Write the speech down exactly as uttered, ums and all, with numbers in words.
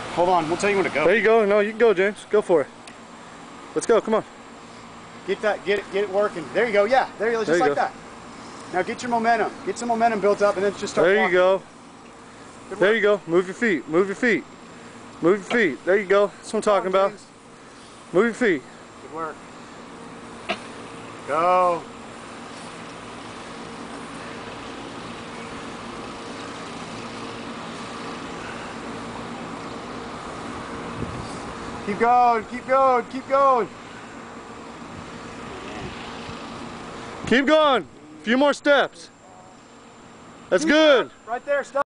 Hold on, we'll tell you when to go. There you go. No, you can go, James. Go for it. Let's go. Come on. Get that, get it, get it working. There you go. Yeah, there you go. Just There you like go. that. Now get your momentum. Get some momentum built up, and then just start. There you walking. go. Good There work. you go. Move your feet. Move your feet. Move your feet. There you go. That's what I'm talking Come on, about. James. Move your feet. Good work. Go. Keep going, keep going, keep going. Keep going. A few more steps. That's good. Right there, stop.